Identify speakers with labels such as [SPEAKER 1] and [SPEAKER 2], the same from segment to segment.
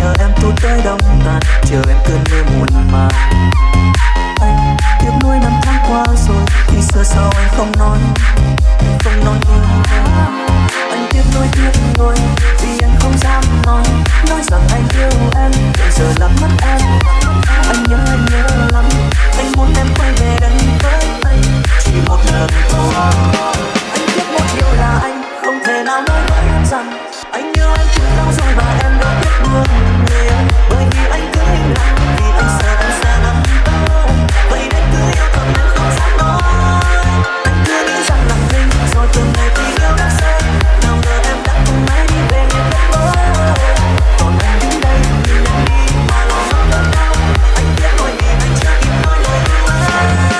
[SPEAKER 1] chờ em thu tới đông tàn, chờ em cơn mưa muộn màng. Anh tiếc nuối năm tháng qua rồi, thì xưa sao anh không nói yêu em. Anh tiếc nuối vì anh không dám nói rằng anh yêu em, để giờ lắm mất em. Anh nhớ lắm, anh muốn em quay về đây với anh, chỉ một lần thôi. Anh tiếc một điều là anh không thể nào nói với em rằng anh yêu em từ lâu rồi và em đâu biết được người em, bởi vì anh cứ im lặng, vì anh sợ em sẽ lắm tơ. Vậy nên cứ yêu thầm em không dám nói. Anh cứ nghĩ rằng lòng mình rồi từng ngày tình yêu đã say, nào ngờ em đã cùng ai đi về miền đất mới. Còn anh đứng đây nhìn em đi mà lòng vẫn đớn đau. Anh tiếc nuối vì anh chưa kịp nói lời yêu em.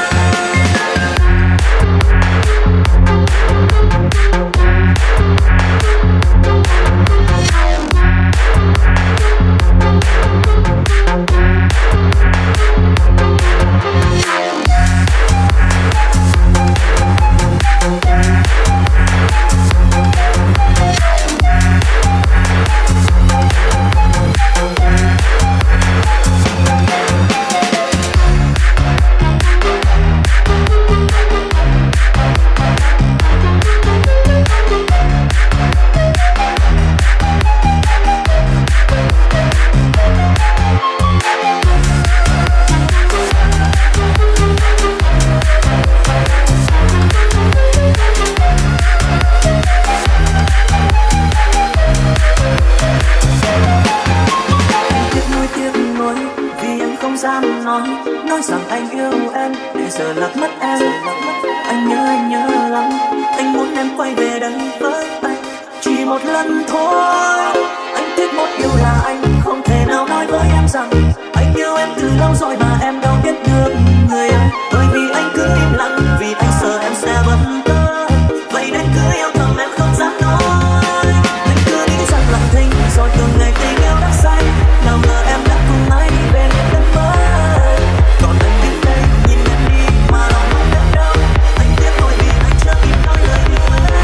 [SPEAKER 1] Nói rằng anh yêu em, để giờ lạc mất em. Anh nhớ lắm, anh muốn em quay về đây với anh, chỉ một lần thôi. Anh tiếc một điều là anh không thể nào nói với em rằng anh yêu em từ lâu rồi mà em đâu biết được người em, bởi vì anh cứ im lặng, vì anh sợ em sẽ bận tâm. Vậy nên cứ yêu thầm em không dám nói. Anh cứ nghĩ rằng lòng thinh rồi từng ngày tình yêu đã say, nào ngờ em đã cùng ai đi về miền đất mới. Còn anh đứng đây nhìn em đi mà lòng không biết đâu. Anh tiếc nuối vì anh chưa kịp nói lời yêu em.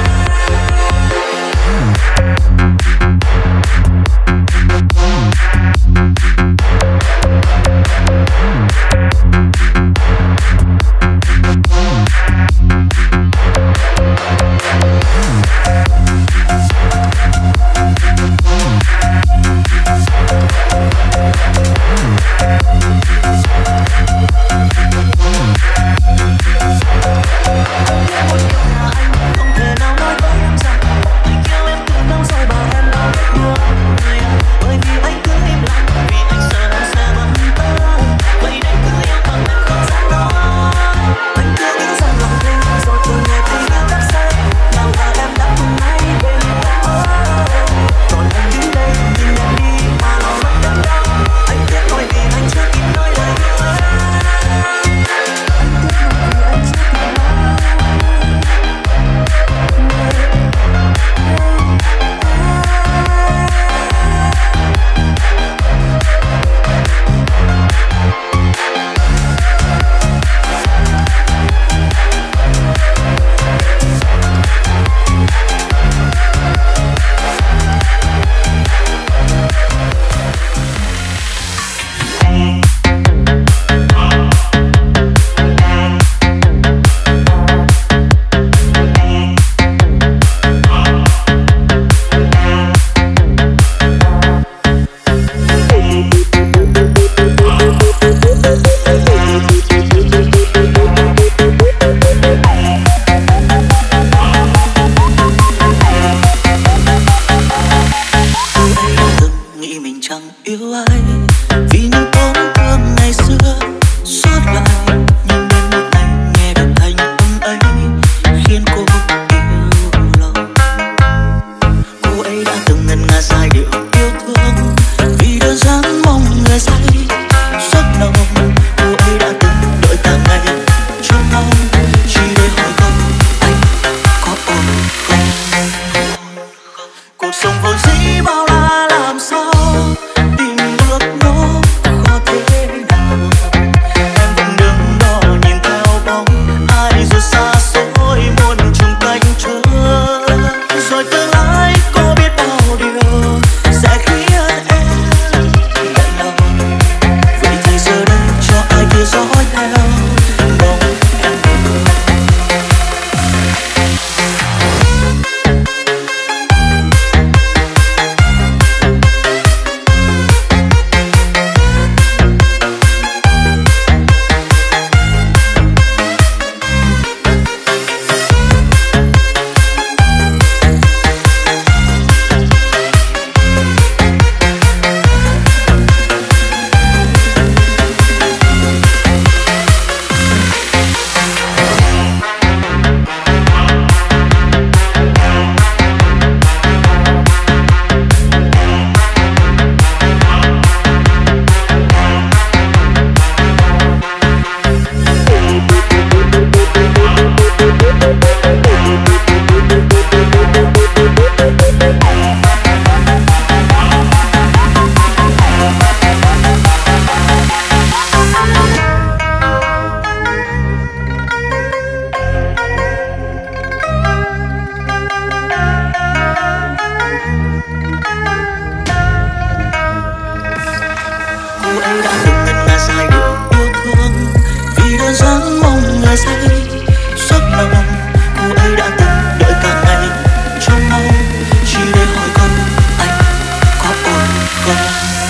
[SPEAKER 1] ngơi say giấc lòng cô ấy đã từng đợi cả ngày trong mong chỉ để hỏi câu anh có ổn không.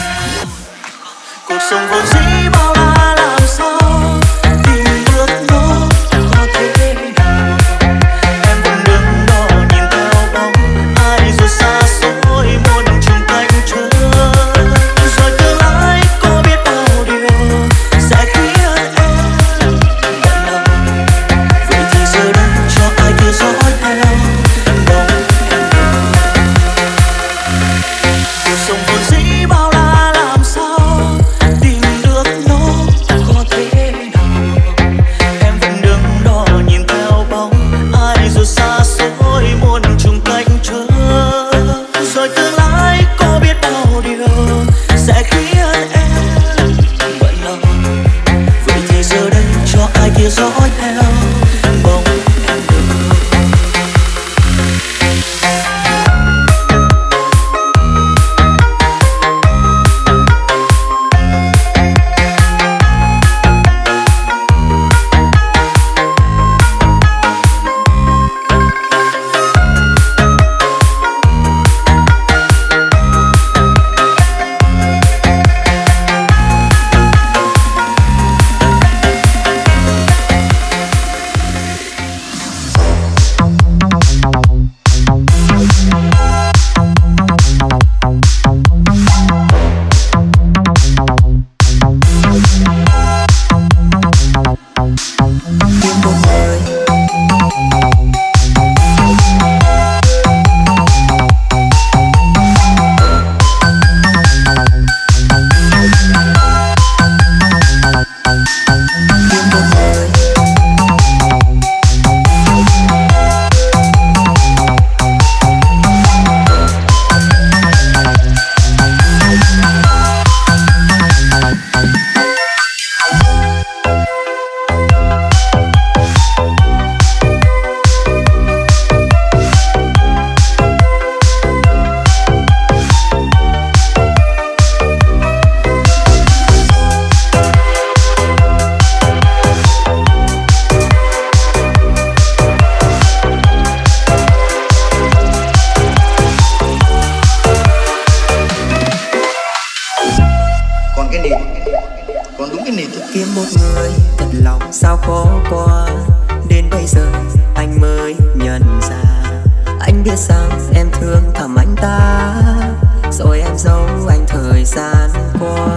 [SPEAKER 1] Cuộc sống vốn dĩ bao la làm sao tìm được nó có thế nào. Em vẫn đứng đó nhìn theo bóng ai rồi xa xôi muôn trùng cánh chờ. Rồi tương lai có biết bao điều sẽ khiến em bận lòng. Vậy thì giờ đây cho ai kia dõi theo bóng em. Cuộc sống vốn dĩ bao la làm sao tìm được nó có thế nào. Em vẫn đứng đó nhìn theo bóng ai rồi xa xôi muôn trùng cánh chờ. Rồi tương lai có biết bao điều sẽ khiến em bận lòng. Vậy thì giờ đây cho ai kia dõi theo bóng em được.
[SPEAKER 2] Kiếm một người thật lòng sao khó qua. Đến bây giờ anh mới nhận ra anh biết rằng em thương thầm anh ta. Rồi em giấu anh thời gian qua.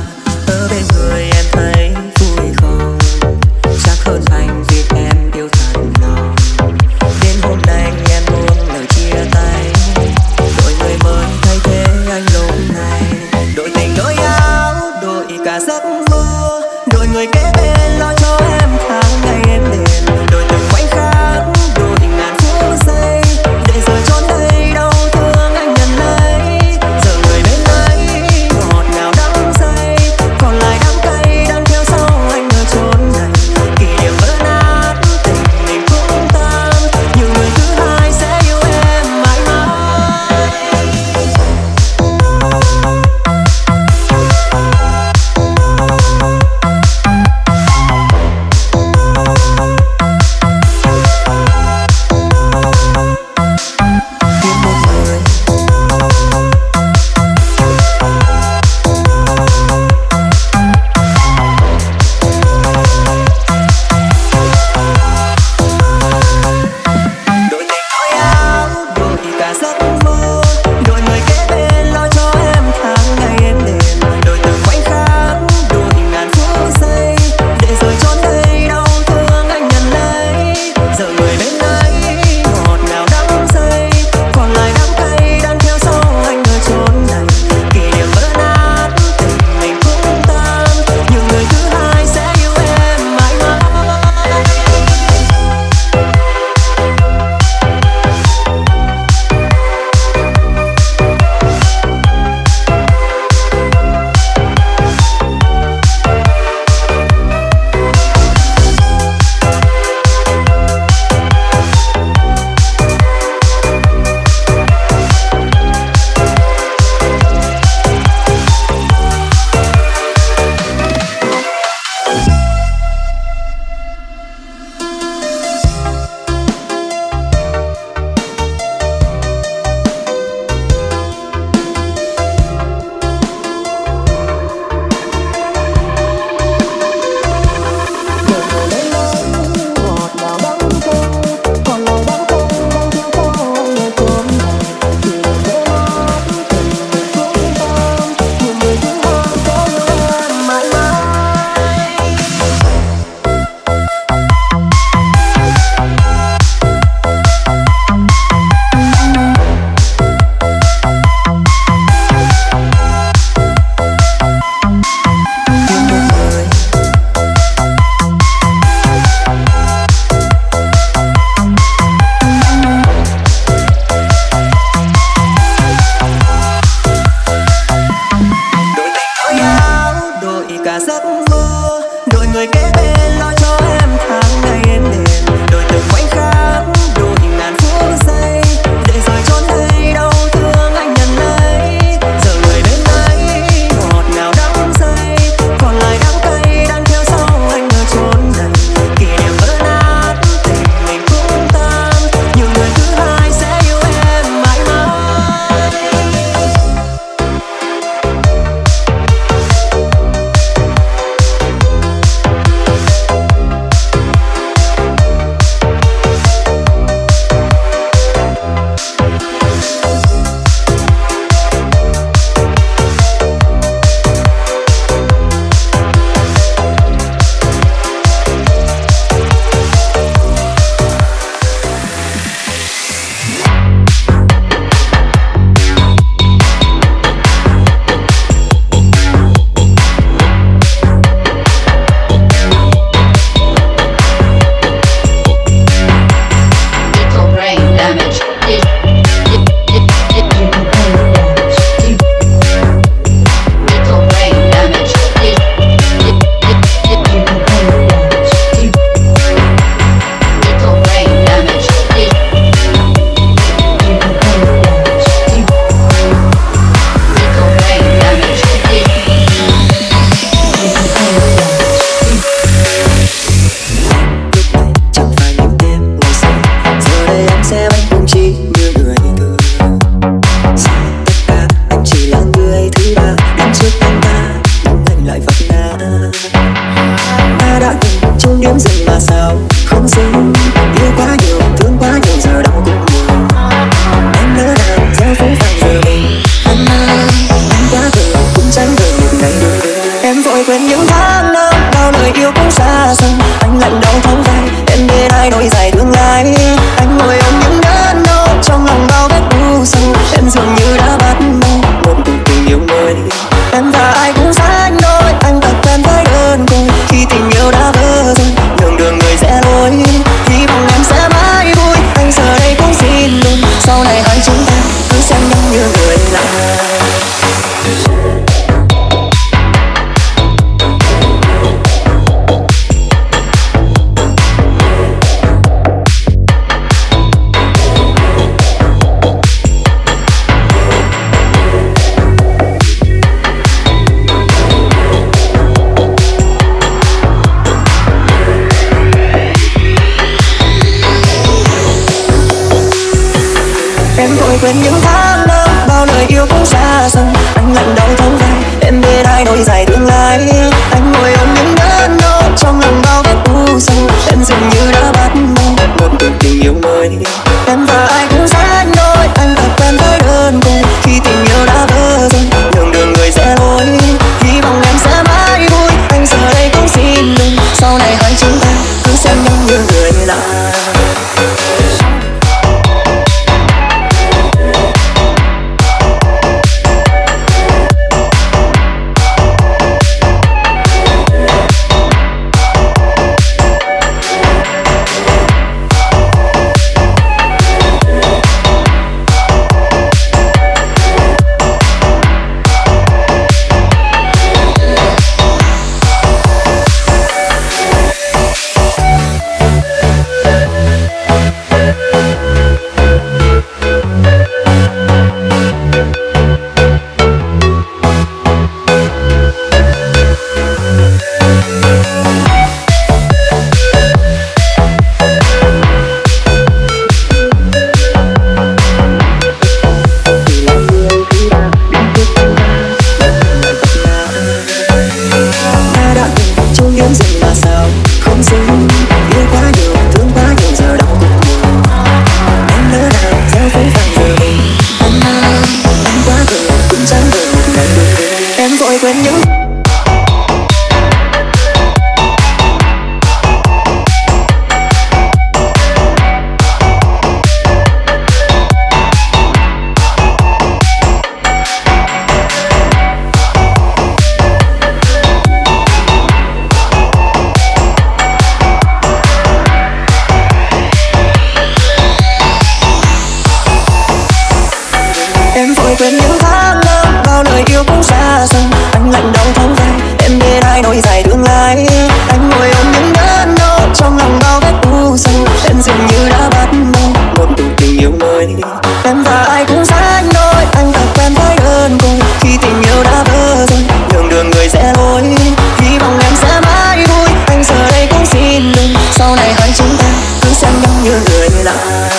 [SPEAKER 2] Ở bên người em thấy vui không? Chắc hơn anh vì em yêu thật lòng. Đến hôm nay em buông lời chia tay. Đổi người mới thay thế anh lúc này. Đổi tình đổi áo, đổi cả giấc mơ. Đổi người kế bên lo cho em tháng ngày em đêm. Đổi từng khoảnh khắc, đổi ngàn phút giây. Để rồi trốn đây đau thương anh nhận lấy. Giờ người bên ấy ngọt ngào Em vội quên những tháng năm bao lời yêu cũng xa dần. Anh lạnh đau thấu vai em bên ai nỗi dài tương lai. Anh ngồi ôm những đớn đau trong lòng bao vết u sầu. Em dường như đã bắt đầu một cuộc tình yêu mới. Em và ai cũng sánh đôi, anh tập quen với đơn côi. Khi tình yêu đã vỡ rồi đường đường người sẽ lối. Hy vọng em sẽ mãi vui, anh giờ đây cũng xin lỗi. Sau này hai chúng ta cứ xem nhau như người lạ. Em vội quên những tháng năm bao lời yêu cũng xa dần. Anh lạnh đau thấu vai em bên ai nỗi dài tương lai. Anh ngồi ôm những đớn đau trong lòng bao vết u sầu. Em dường như đã bắt đầu một cuộc tình yêu mới. Em và ai cũng sánh đôi, anh tập quen với đơn côi. Khi tình yêu đã vỡ rồi đường đường người sẽ lối. Hy vọng em sẽ mãi vui, anh giờ đây cũng xin lỗi. Sau này hai chúng ta cứ xem nhau như người lạ. Em vội quên những tháng năm bao lời yêu cũng xa dần. Anh lạnh đau thấu vai em bên ai nỗi dài tương lai. Anh ngồi ôm những đớn đau trong lòng bao vết u sầu. Em dường như đã bắt đầu một cuộc tình yêu mới. Em và ai cũng sánh đôi, anh tập quen với đơn côi. Khi tình yêu đã vỡ rồi đường đường người sẽ lối. Hy vọng em sẽ mãi vui, anh giờ đây cũng xin lỗi. Sau này hai chúng ta cứ xem nhau như người lạ.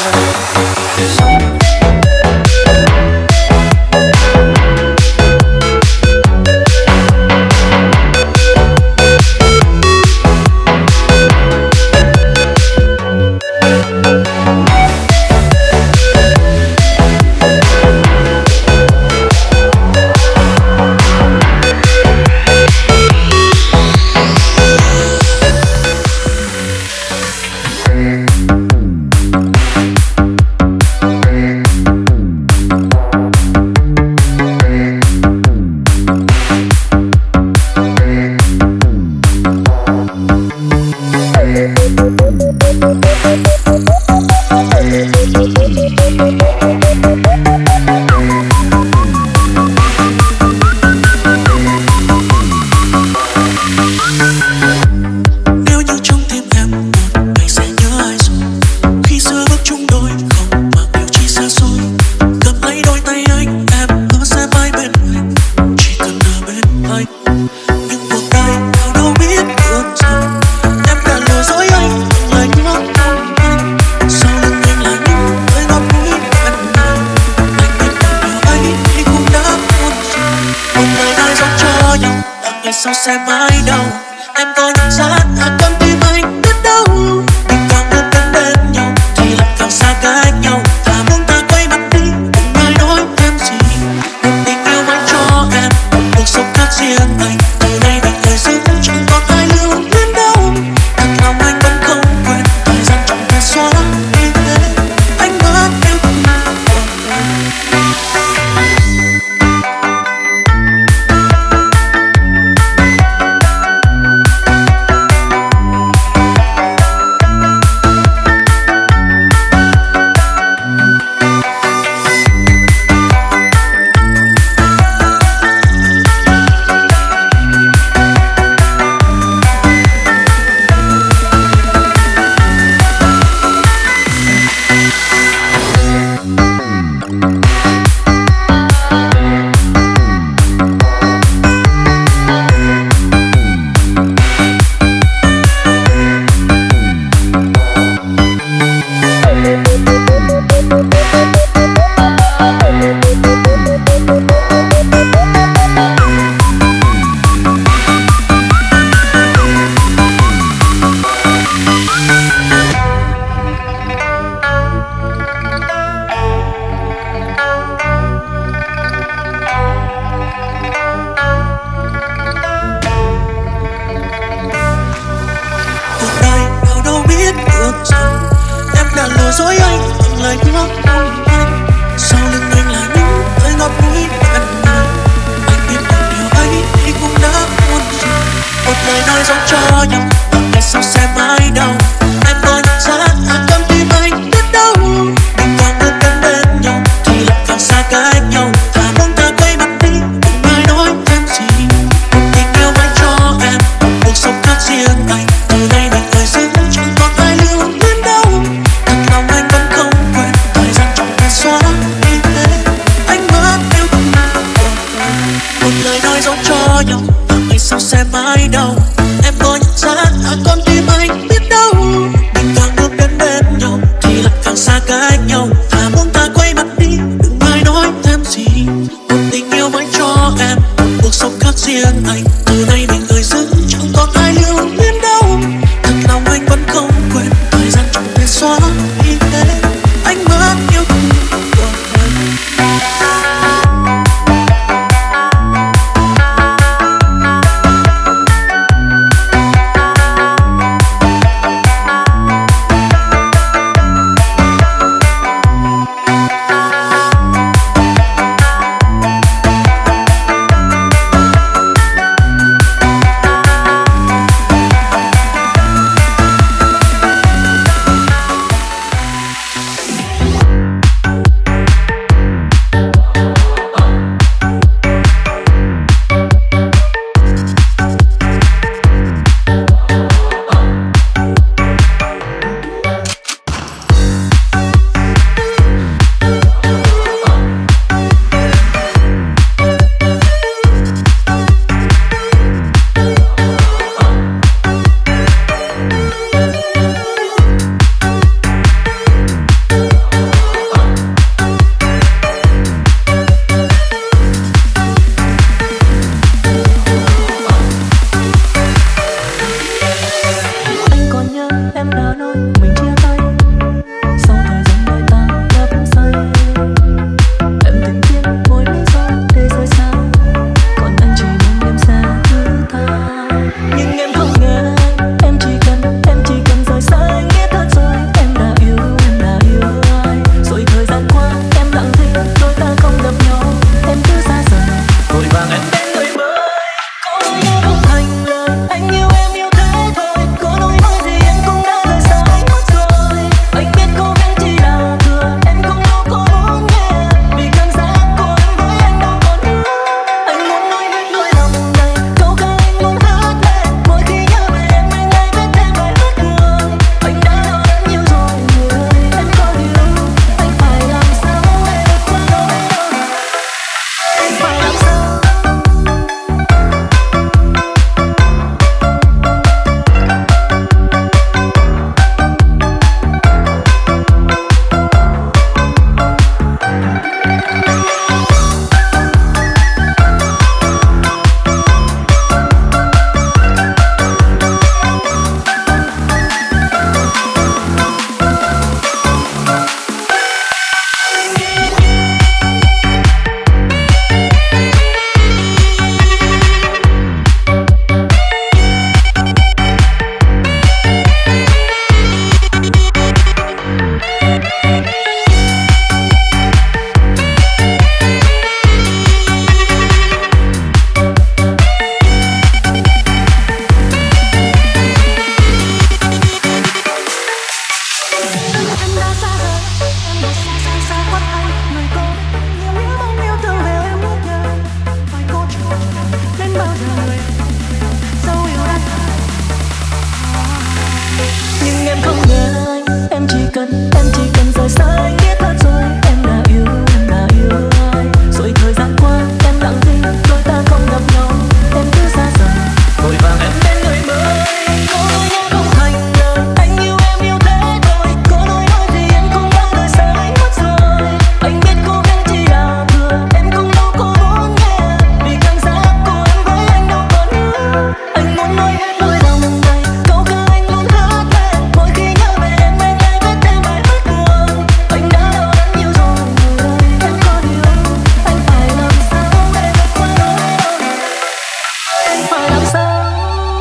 [SPEAKER 3] sao sẽ mãi đâu. Em có nhận ra con tim anh biết đâu, mình càng muốn đến bên nhau thì lại càng xa cách nhau. Thà muốn ta quay mặt đi, đừng ai nói em gì. Một tình yêu anh cho em, một cuộc sống khác riêng anh từ nay. dối anh bằng lời hứa của anh. Sau lưng anh là những lời ngọt bùi bạn người. Anh biết rằng điều ấy thì cũng đã muôn rồi. Một lời nói dấu cho nhau, ngày sau sẽ mãi đau. Em có nhận ra con tim anh biết đâu. Mình càng bước đến bên nhau thì lại càng xa cách nhau. Thà muốn ta quay mặt đi, đừng ai nói thêm gì. Một tình yêu mãi cho em, một cuộc sống khác riêng anh. Từ nay mình phải giữ chẳng còn ai lưu luyến đâu. Thật lòng anh vẫn không quên, thời gian chẳng thể xóa đi thế. Anh mất yêu thương một lời nói dấu cho nhau, ngày sau sẽ mãi đau. Em có nhận ra con tim anh biết đâu. Mình càng bước đến bên nhau thì lại càng xa cách nhau. Thà muốn ta quay mặt đi, đừng ai nói thêm gì. Một tình yêu mãi cho em, một cuộc sống khác riêng anh. Từ nay mình người giữ chẳng còn ai lưu luyến đâu. Thật lòng anh vẫn không quên, thời gian chẳng thể xóa đi thế. Anh mất yêu thương của em.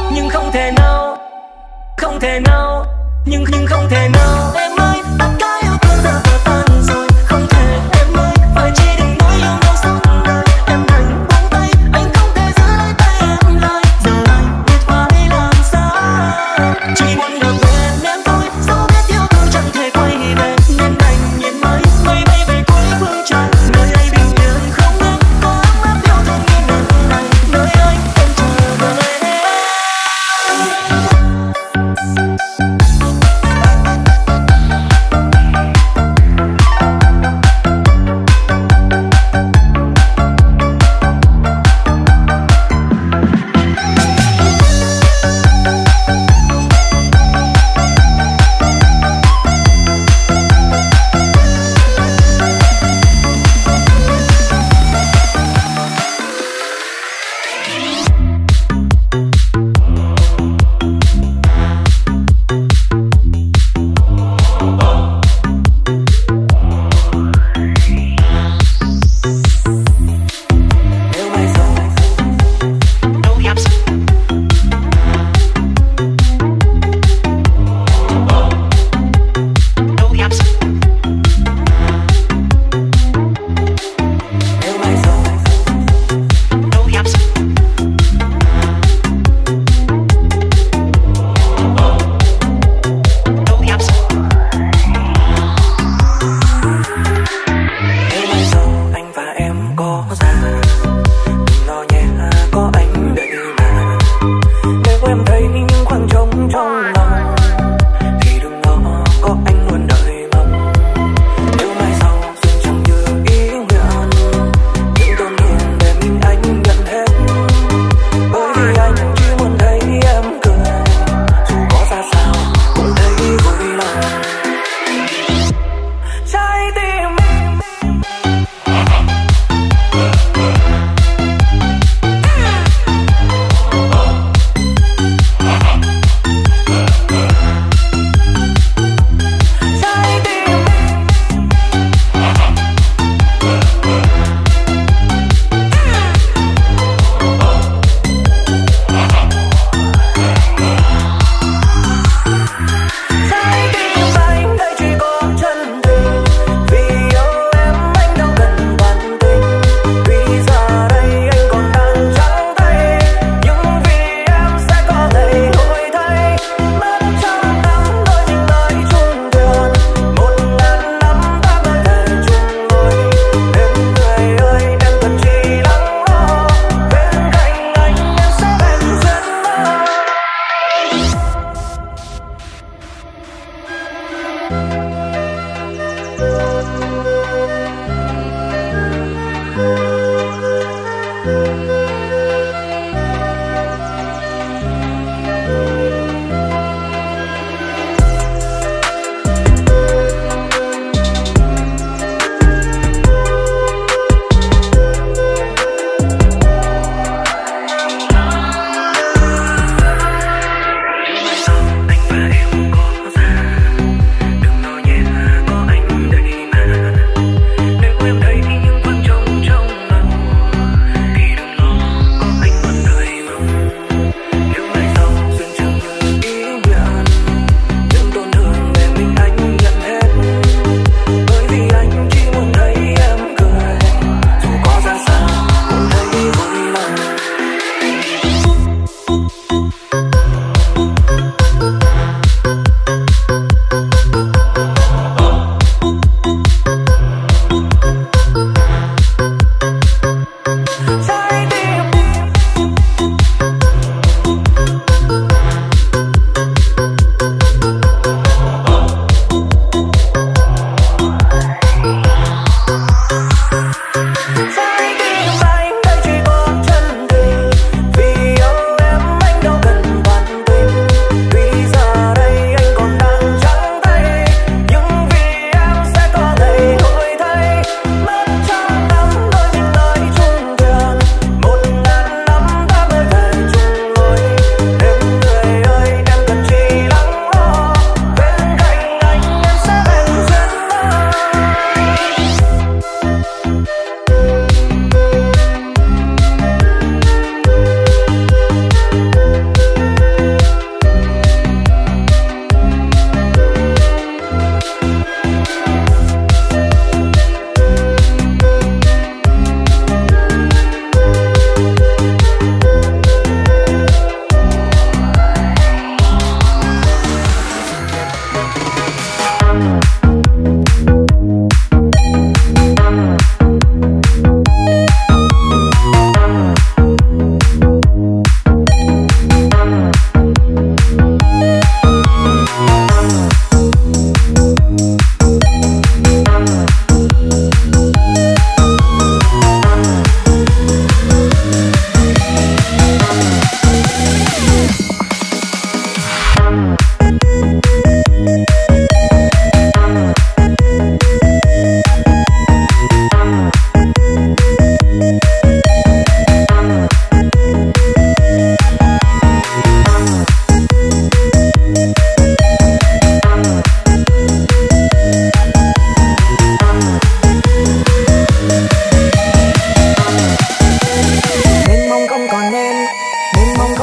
[SPEAKER 2] thể nào nhưng không thể nào em ơi tất cả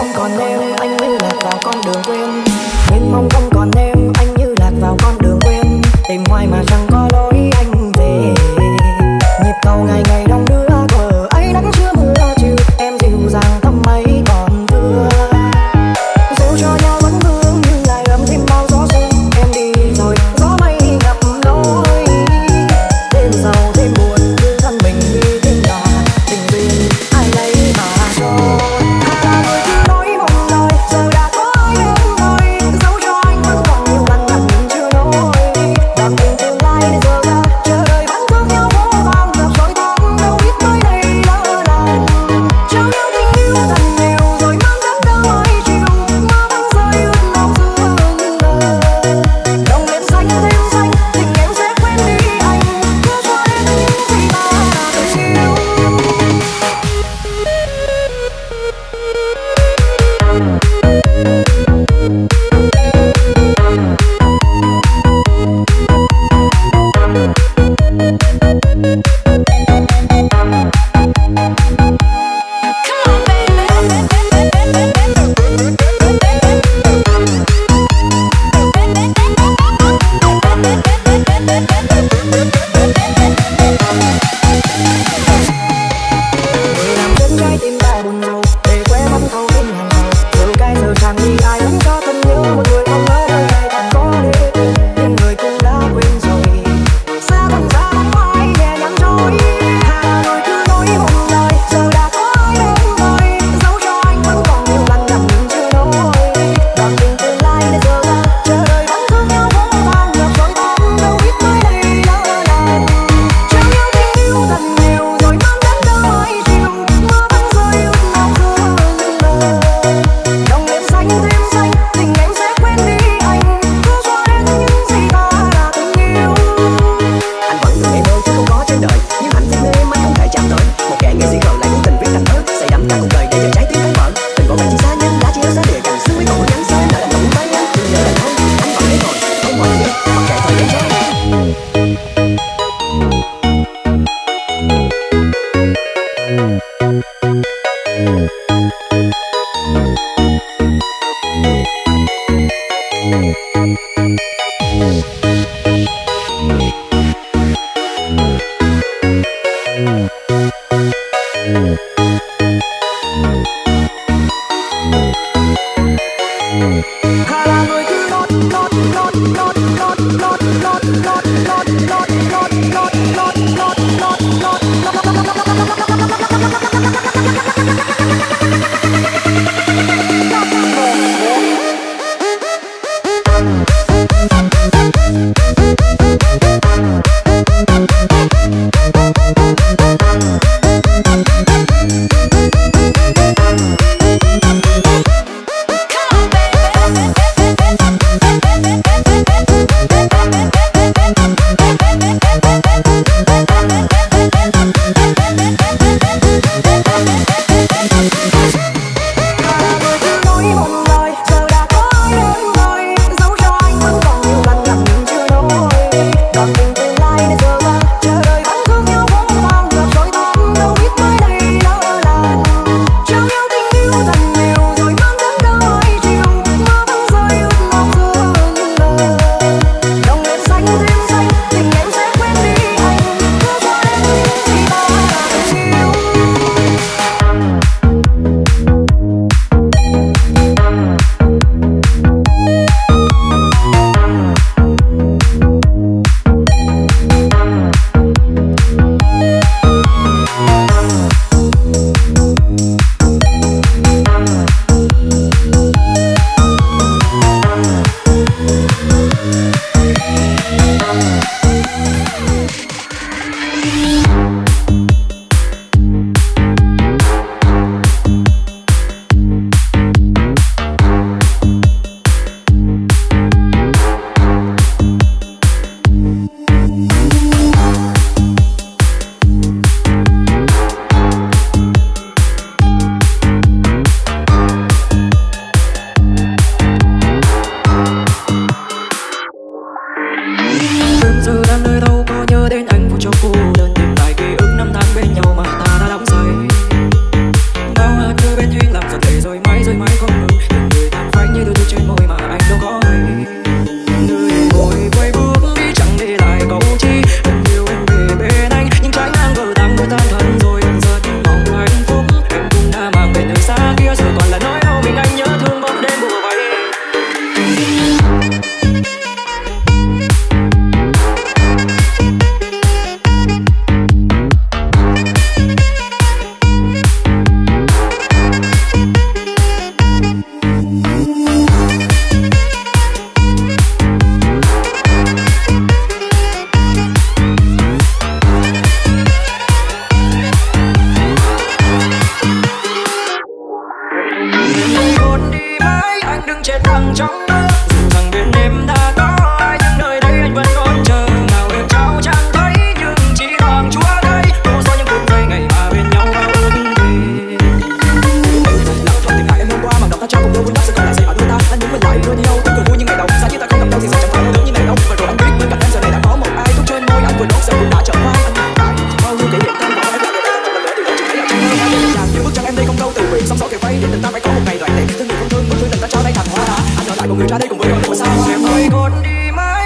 [SPEAKER 4] không còn em, anh như lạc vào con đường quên. Mênh mông không còn em, anh như lạc vào con đường quên. Tìm hoài mà chẳng có lối anh về. Nhịp cầu ngày ngày đông đưa cờ ấy nắng chưa mưa chiều. Em dịu dàng tâm ấy còn thưa. Dẫu cho nhau vẫn vương nhưng lại ấm thêm bao gió xuân. Em đi rồi gió mây ngập lối. Thêm giàu thêm buồn cứ thân mình đi thêm là tình duyên ai lấy mà cho. Là người cứ nói mong lời giờ đã có ai em rồi. Dẫu cho anh vẫn còn nhiều lần gặp mình chưa nói. Đoạn tình tương lai đến giờ ra chờ đợi vẫn thương nhau vô vàng. Gặp rồi tháng đâu biết mới đây lỡ làng. Trao nhau tình yêu thật nhiều rồi mang đắng đau ai chiều. Mơ vẫn rơi ướt lòng dương lờ. Đồng lên xanh thêm xanh tình em sẽ quên đi anh. Đưa cho em những gì ta đã từng yêu. Làm trên trái tim ta buồn rầu để quê vẫn thâu tim hàng đầu. Từ cái giờ chẳng đi ai vẫn cho thân nhớ một người không ở đây ngày càng có để quên. Nhưng người cũng đã quên rồi. Xa gần xa không ai nhẹ nhàng trôi. Hà Nội cứ nói một lời giờ đã có ai em rồi. Dẫu cho anh vẫn còn nhiều lần gặp mình chưa nói. Đoạn tình tương lai đến giờ ra chờ đợi vẫn thương nhau vô vàng. Gặp rồi tháng đâu biết mới đây lỡ làng. Trao nhau tình yêu thật nhiều rồi mang đắng đau ai chiều. Mơ vẫn rơi ướt lòng dương lờ. Đồng lên xanh thêm xanh tình em sẽ quên đi anh. Đưa cho em những gì ta đã từng yêu.
[SPEAKER 2] Anh vẫn thương em hơn chứ không có trên đời. Nhưng hạnh phúc nơi em anh không thể chạm tới. Một kẻ nghệ sĩ ngầu lại cố tình viết thành thơ. Say đắm cả cuộc đời để giờ trái tim thấy mở. Tình của bạn chỉ xa nhân đã chia xa địa càng xưa mấy câu nhắn soi nợ đành đủ tay anh. Từ giờ là thôi anh vẫn để ngồi không mọi việc mặc kệ thời gian trôi.
[SPEAKER 4] Hà là người cứ lót lót lót lót lót lót lót lót lót lót lót lót lót lót lót lót. thẳng trong mơ. Dù rằng bên em đã có ai nhưng nơi đây anh vẫn còn chờ. Nào được trao chẳng thấy nhưng chỉ thoáng chúa đây. Vô số những phút giây ngày mà bên nhau bao ước thề. Lặng thầm tìm lại em hôm qua bằng đọc ta trao cùng đôi vun đắp sẽ còn lại gì ở đôi ta. Anh muốn mình lại đôi nhau tiếng cười vui như ngày đầu. Giá như ta không gặp nhau thì giờ chẳng phải nữa như ngày đâu. Và rồi anh biết bên cạnh em giờ này đã có một ai thuốc trên môi anh vừa đốt giờ cũng đã trở qua. Anh hiện tại bao nhiêu kỷ niệm tan vào em là người ta một lần nữa thì vẫn chỉ thấy ở trong mơ. Bao nhiêu nhạc như bước chân em đi không đâu từ biệt sóng gió kề vây để tình ta phải có một ngày đoạn đẹp. Thương người không thương, bất cứ tình ta cho đây thành hoa đá. Anh ở lại một người ra đây cùng với đôi của sao em ơi còn đi mãi.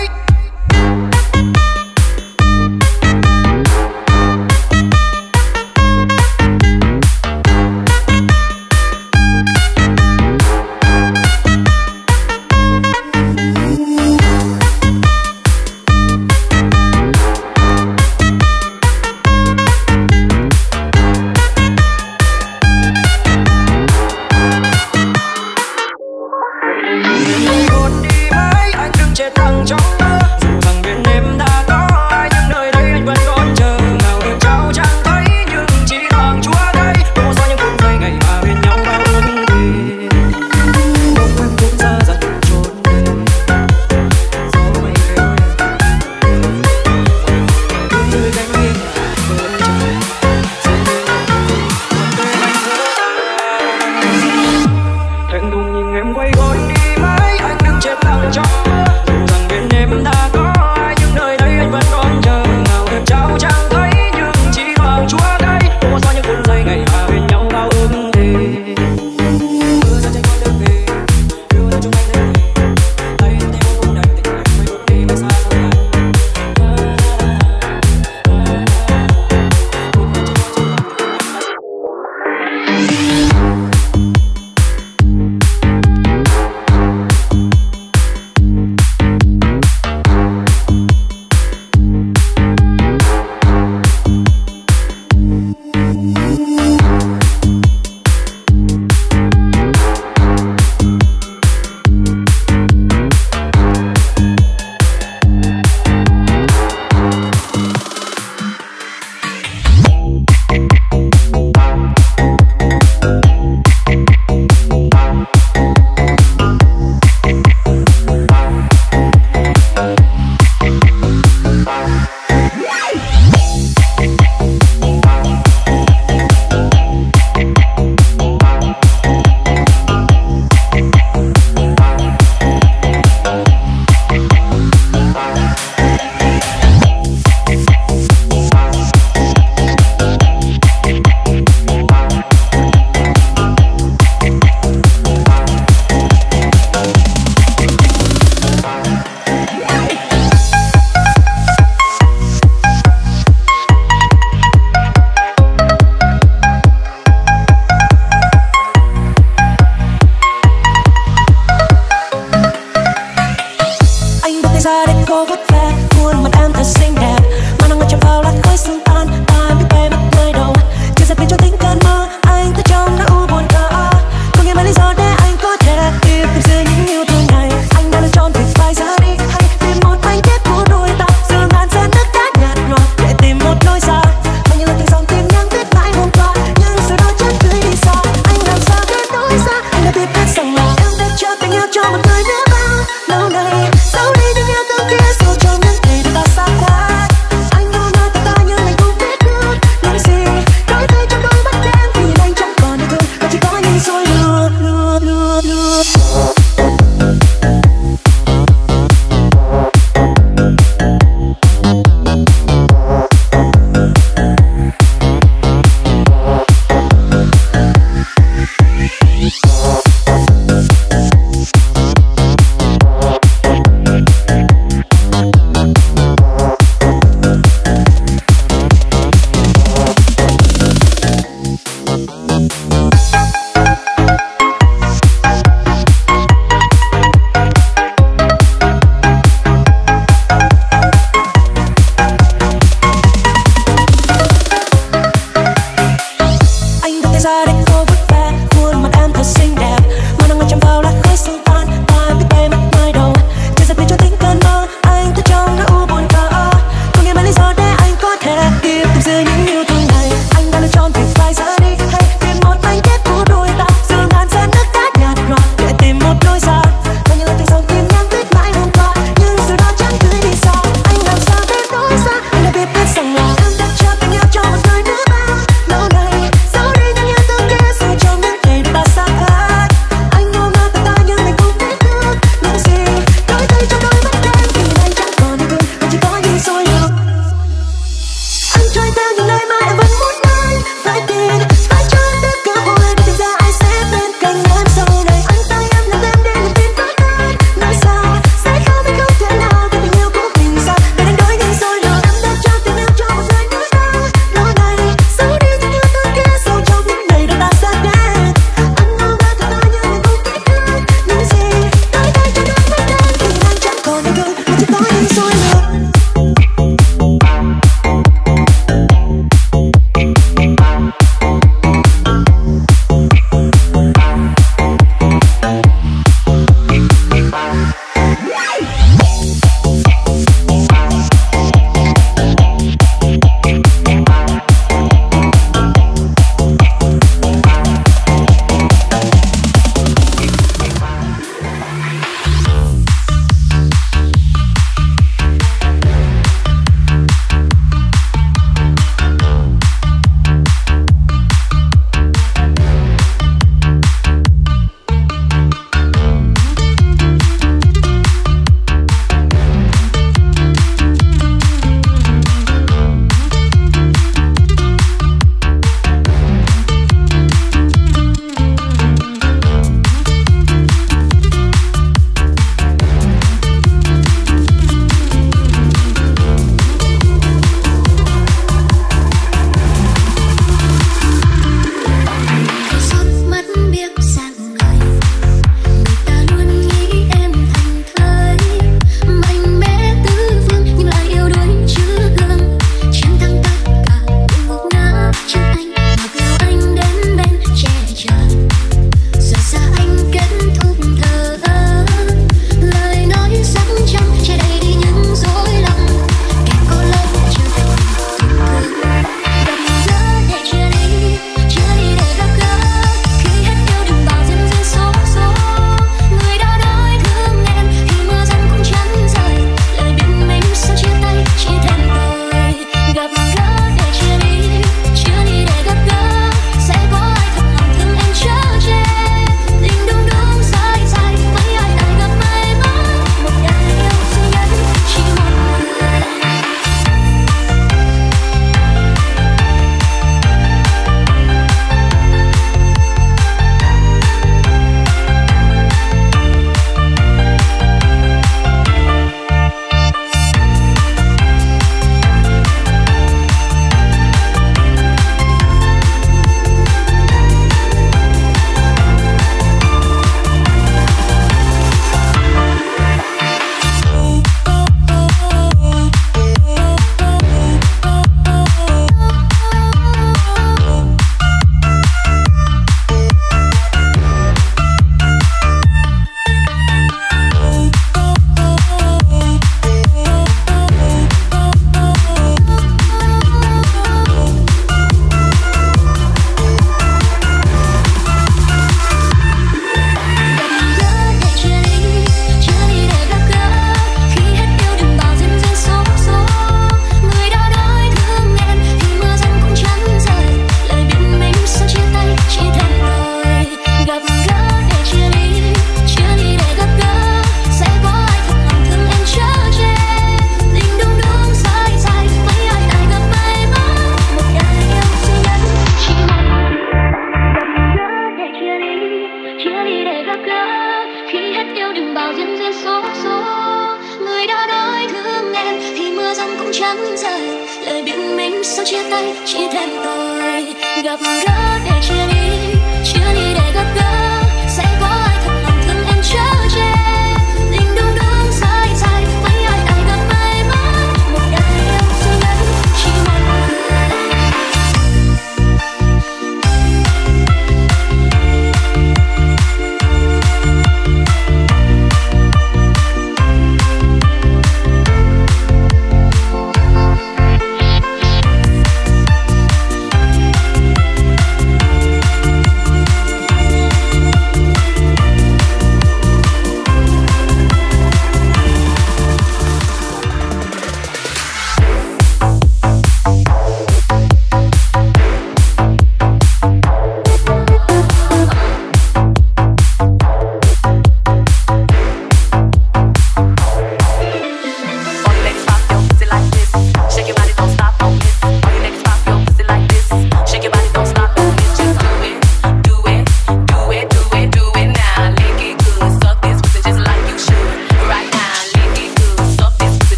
[SPEAKER 5] chia ly để gặp gỡ. Khi hết yêu đừng bảo duyên duyên số số. Người đã nói thương em thì mưa răng cũng chẳng rơi. Lời biện minh sau chia tay chỉ thêm tôi. Gặp gỡ để chia ly để gặp gỡ. Sẽ có ai thật lòng thương em chở che. Tình đúng đúng sai sai mấy ai gặp may mắn. Một đời yêu duy nhất chỉ một người.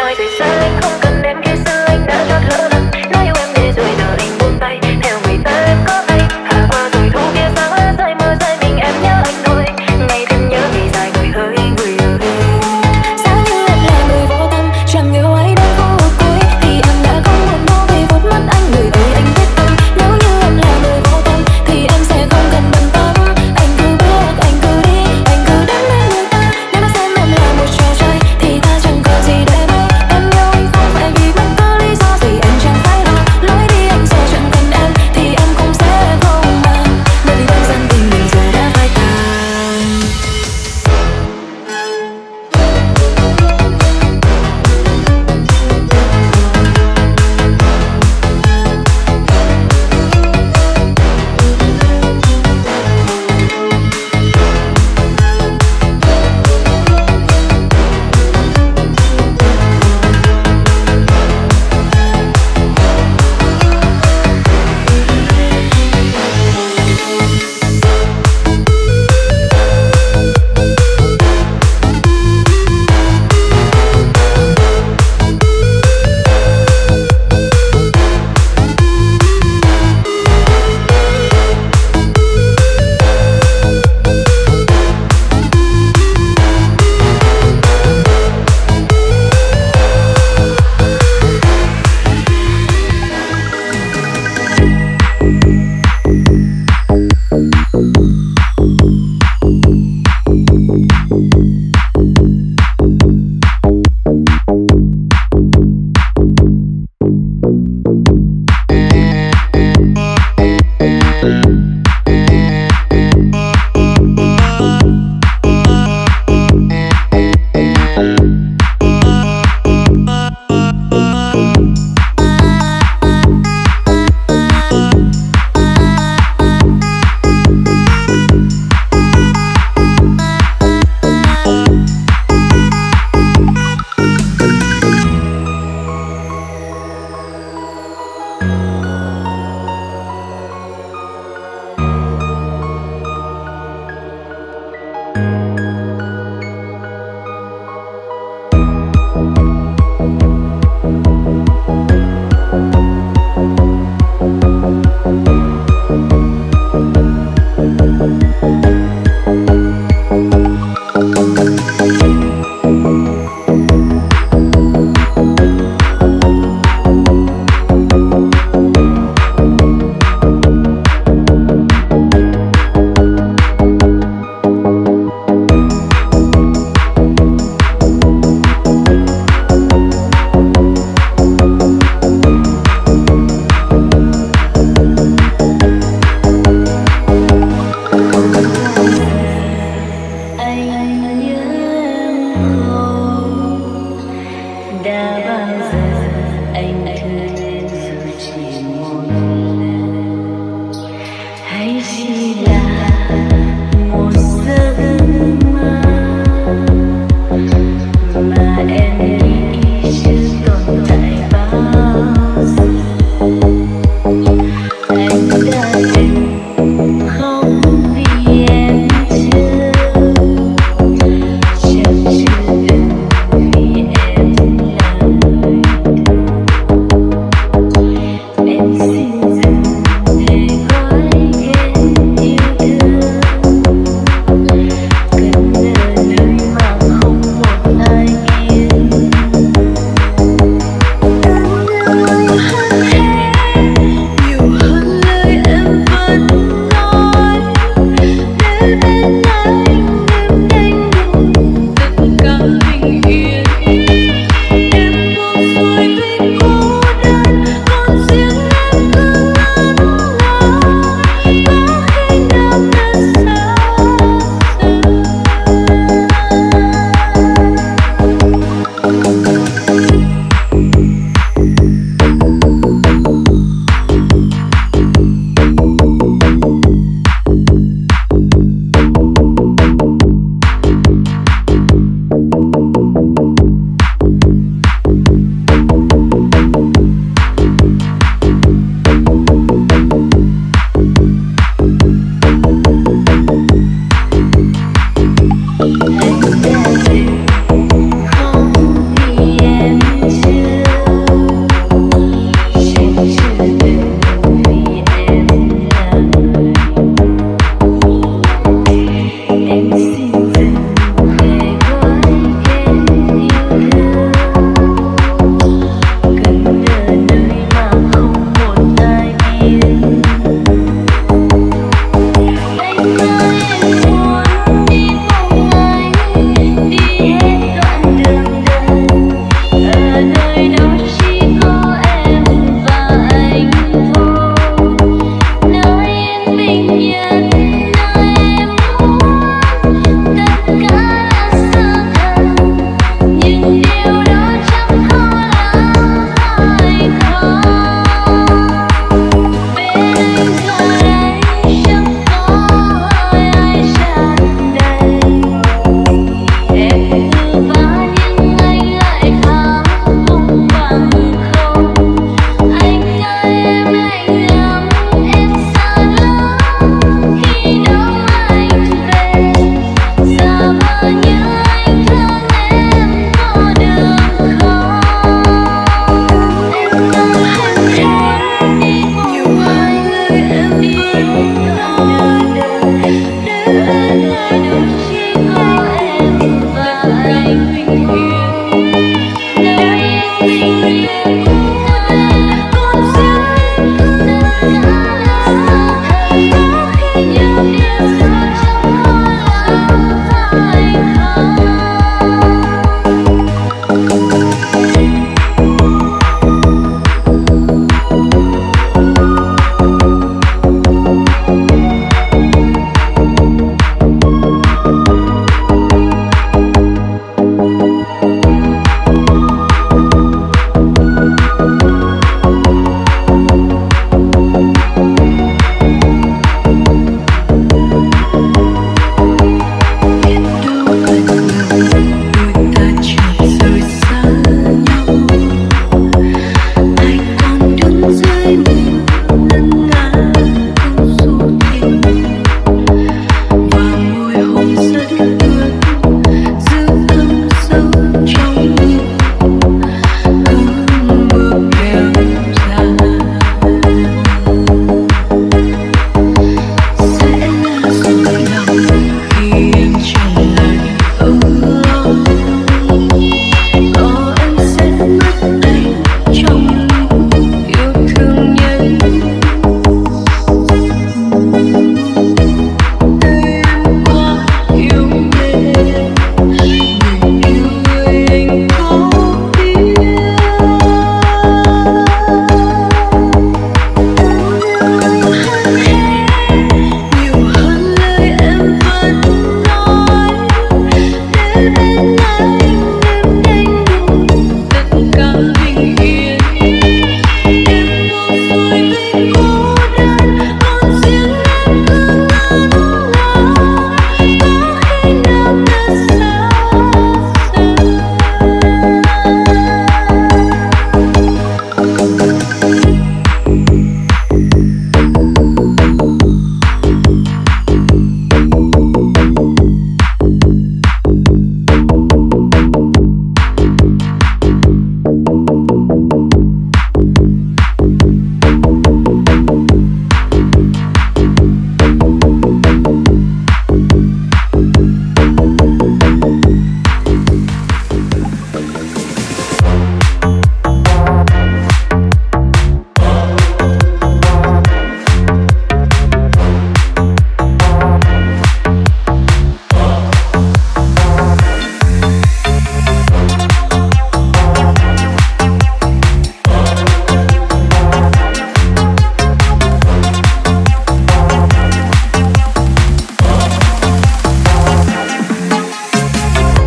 [SPEAKER 5] nói rồi xa anh không cần em khi xưa anh đã chót lỡ lần nói yêu em để rồi giờ anh buông tay theo người ta em có ai hạ qua rồi thu kia xa rơi mưa rơi mình em nhớ anh thôi ngày thêm nhớ vì dài người ơi người ơi giá như em là người vô tâm chẳng yêu ai đến phút cuối thì em đã không buồn đâu vì phút mắt anh người ơi anh biết tâm nếu như em là người vô tâm thì em sẽ không cần bận tâm anh cứ bước anh cứ đi anh cứ đến bên người ta nếu nó xem em là một trò chơi thì ta chẳng còn gì để nói em yêu anh không phải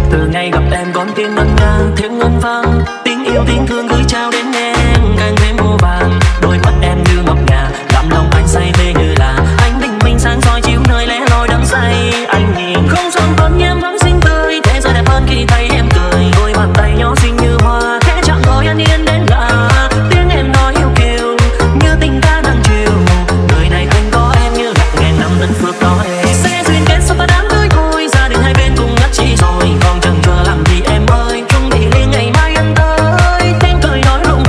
[SPEAKER 1] Từ ngày gặp em con tim ngân nga thêm ngân vang, tiếng yêu tiếng thương gửi trao đến em càng thêm vô vàng. Đôi mắt em như ngọc ngà làm lòng anh say mê như là ánh bình minh sáng soi chiếu nơi lẻ loi đắm say. Anh nhìn không son phấn em vẫn xinh tươi, thế giới đẹp hơn khi thấy em cười. Đôi bàn tay nhỏ xinh như hoa khẽ chạm gọi anh yên đến lạ. Tiếng em nói yêu kiều như tình ca đang chiều. Đời này anh có em như lạc ngàn năm đất phước có em. Sẽ duyên kết sau ta đám cưới thôi, gia đình hai bên cùng nhất trí rồi. Còn chần chờ làm gì em ơi, chung đi liền ngày mai anh tới. Tiếng cười nói lộ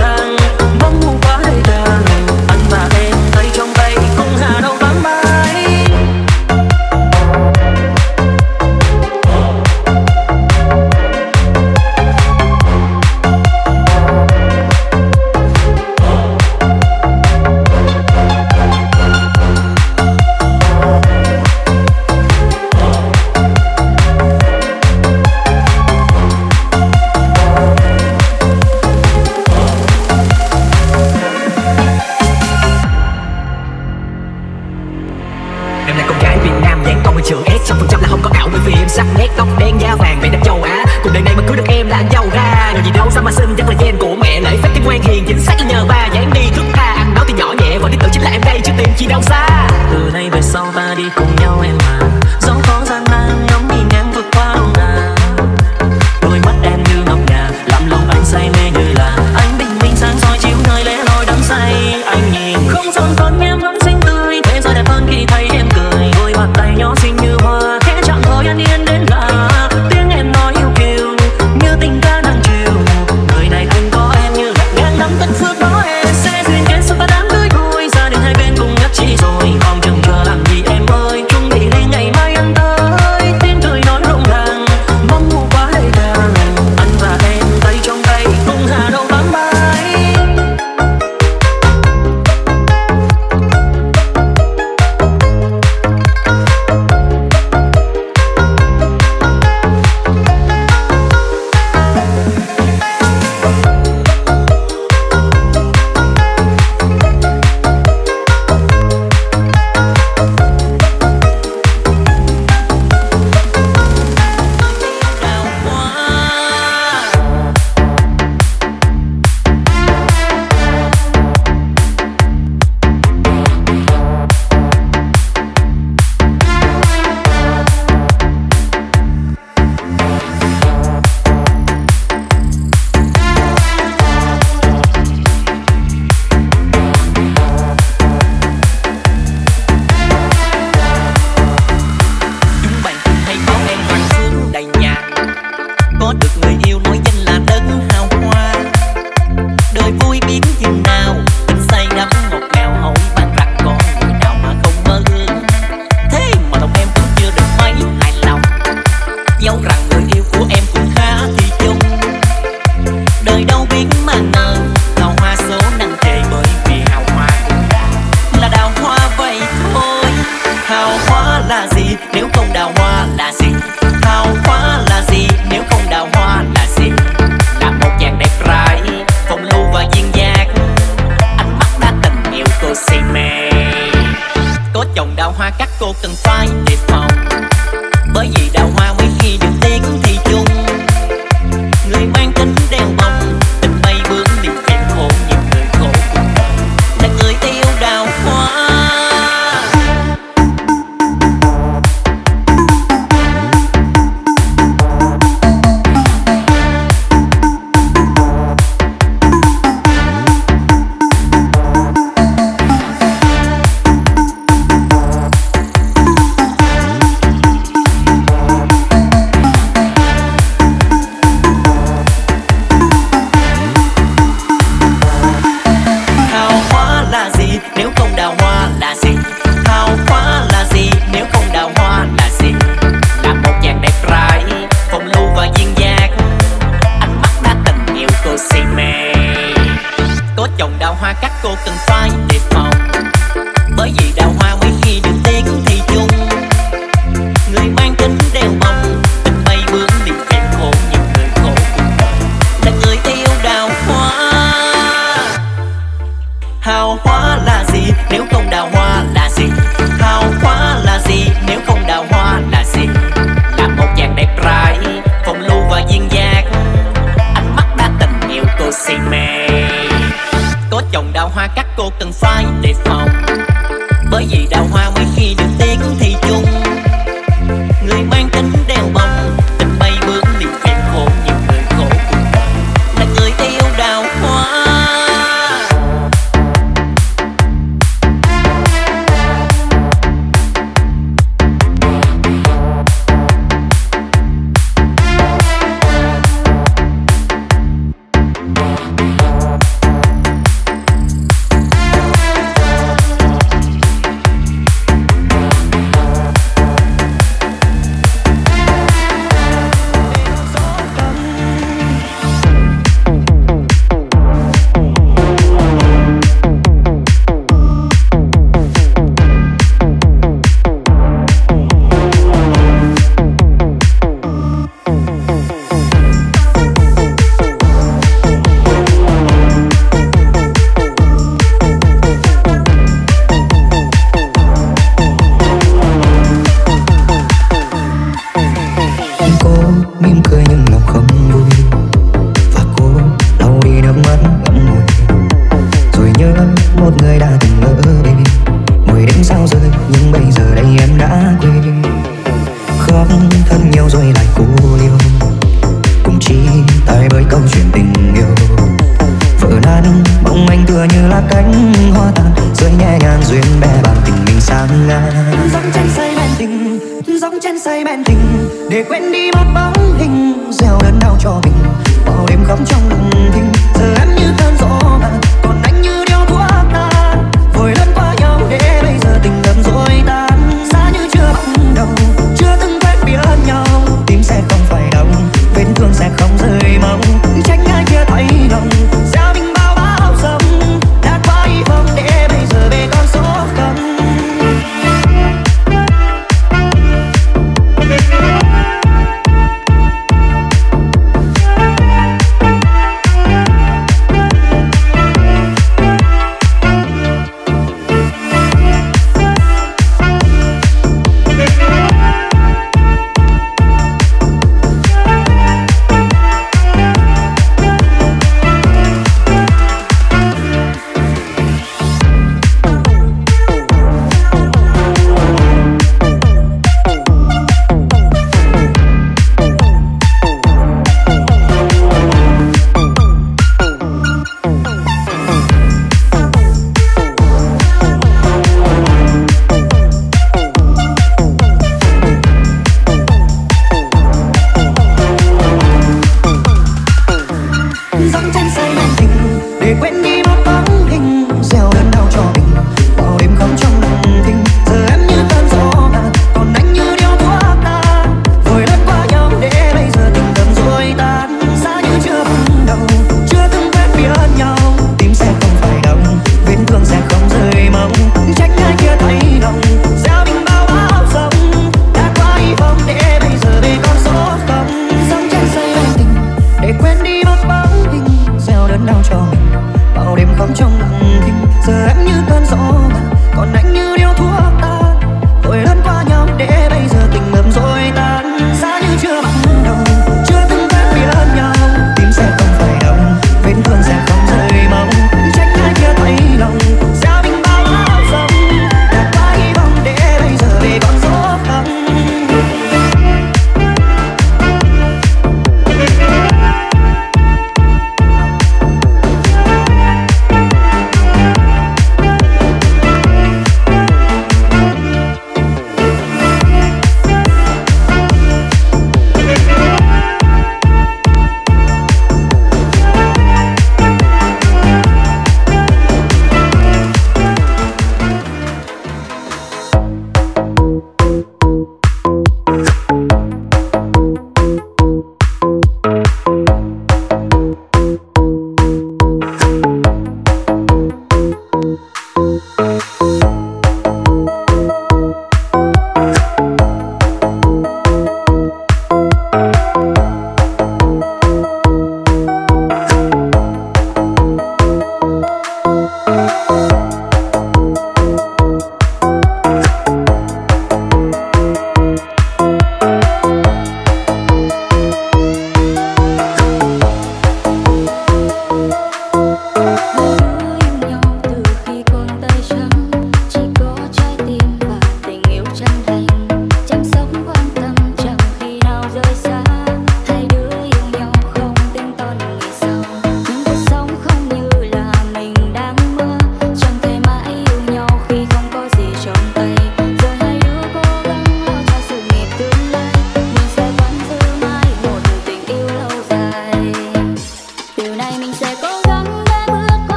[SPEAKER 4] say men tình để quên đi một bóng hình gieo đớn đau cho mình bao đêm khóc trong lòng thinh. Giờ em như cơn gió mà còn anh như điếu thuốc tan vội lướt qua nhau để bây giờ tình đậm rồi tan xa như chưa bắt đầu chưa từng quen biết nhau. Tim sẽ không phải đau vết thương sẽ không rơi máu tránh ai kia thấy lòng gieo mình bao bão giông đã qua hy vọng để bây giờ về con số không.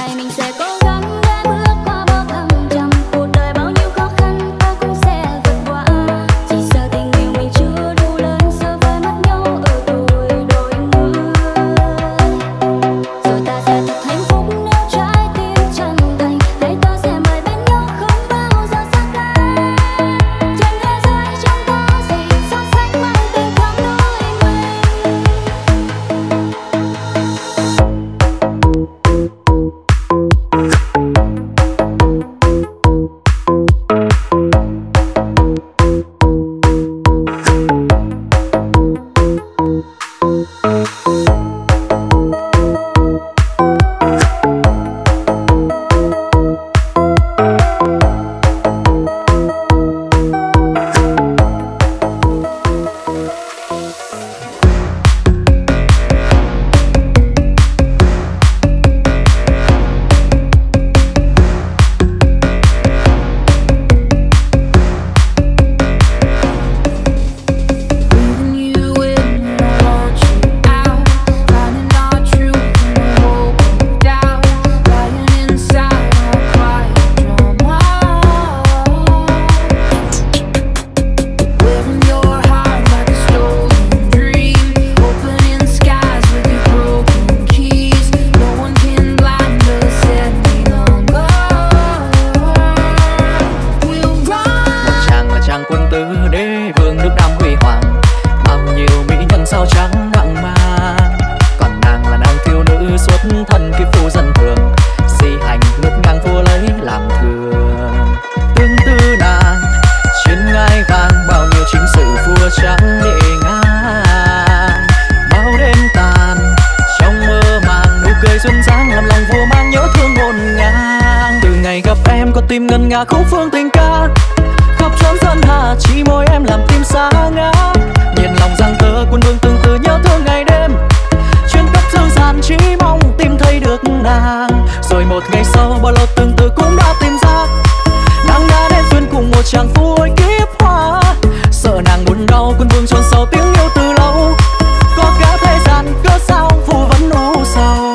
[SPEAKER 1] tim ngân nga khúc phương tình ca khắp chốn sơn hà, chỉ môi em làm tim xa ngã. Nhiệt lòng giang tơ quân vương từng từ nhớ thương ngày đêm, chuyên cấp thư giản chỉ mong tìm thấy được nàng. Rồi một ngày sau bao lâu từng từ cũng đã tìm ra, nàng đã đến duyên cùng một chàng phu ôi kiếp hoa. Sợ nàng buồn đau quân vương chôn sâu tiếng yêu từ lâu, có cả thế gian cớ sao phù vẫn u sầu.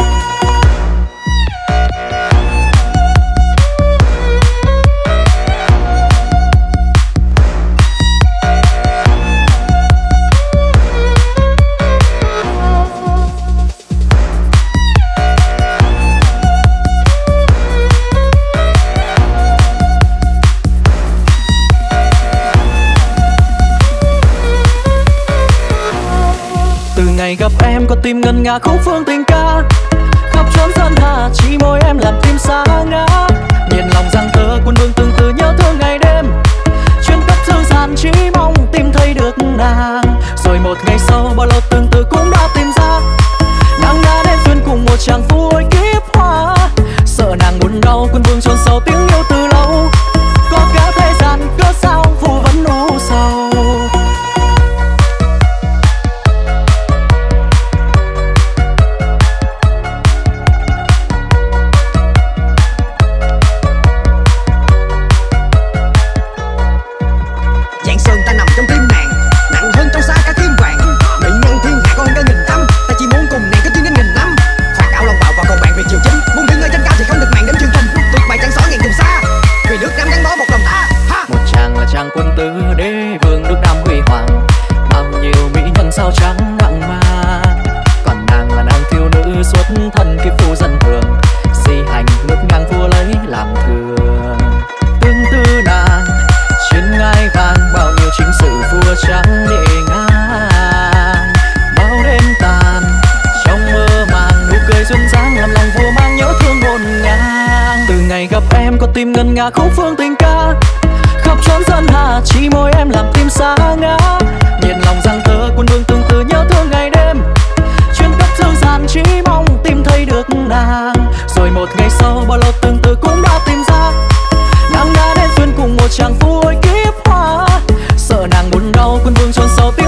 [SPEAKER 1] Ngày gặp em có tim ngân nga khúc phương tình ca khắp chốn sơn hà, chỉ môi em làm tim xa ngã. Nhiệt lòng giang tơ quân vương từng từ nhớ thương ngày đêm, chuyên cấp thư giản chỉ mong tìm thấy được nàng. Rồi một ngày sau bao lâu từng từ cũng đã tìm ra, nàng đã đến duyên cùng một chàng phu ôi kiếp hoa. Sợ nàng buồn đau quân vương chôn sâu tiếng yêu từ lâu, có cả thế gian cớ sao phù vẫn u sầu. Quân tứ đế vương nước Nam huy hoàng, bao nhiêu mỹ nhân sao trắng nặng mang. Còn nàng là nàng thiếu nữ xuất thân kiếp phu dân thường, di hành nước ngang vua lấy làm thường. Tương tư nàng trên ngai vàng, bao nhiêu chính sự vua trắng nhẹ ngang. Bao đêm tàn trong mơ màng, nụ cười duyên dáng làm lòng vua mang nhớ thương ngổn ngang. Từ ngày gặp em có tim ngân nga khúc phương tình ca khắp chốn sơn hà, chỉ môi em làm tim xa ngã. Nhiệt lòng giang tơ quân vương từng từ nhớ thương ngày đêm, chuyên cấp thư giản chỉ mong tìm thấy được nàng. Rồi một ngày sau bao lâu từng từ cũng đã tìm ra, nàng đã đến duyên cùng một chàng phu ôi kiếp hoa. Sợ nàng buồn đau quân vương chôn sâu tiếng